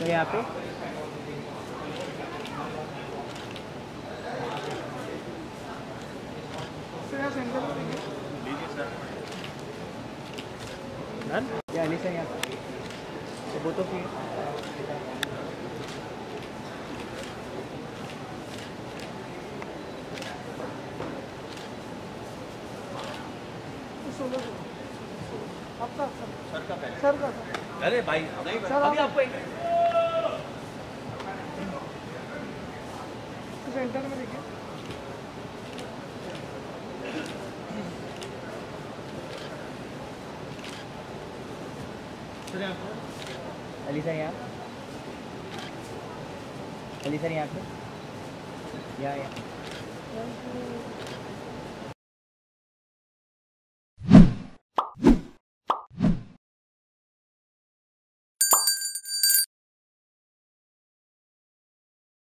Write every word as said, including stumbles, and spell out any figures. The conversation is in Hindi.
यहाँ पे या अली सर यहाँ पे तो वो तो फिर आपका सर का पहले सर का अरे भाई नहीं सर अभी आपको एक सेंटर में देखिए अली सर यहाँ अली सर यहाँ पे या या